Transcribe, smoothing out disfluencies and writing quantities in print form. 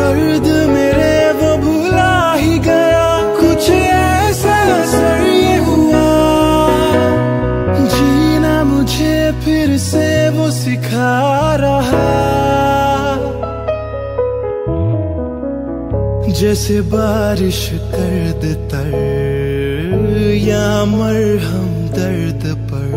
दर्द मेरे वो भुला ही गया, कुछ ऐसा असर ये हुआ, जीना मुझे फिर से वो सिखा रहा। जैसे बारिश कर्द तर या मरहम दर्द पर,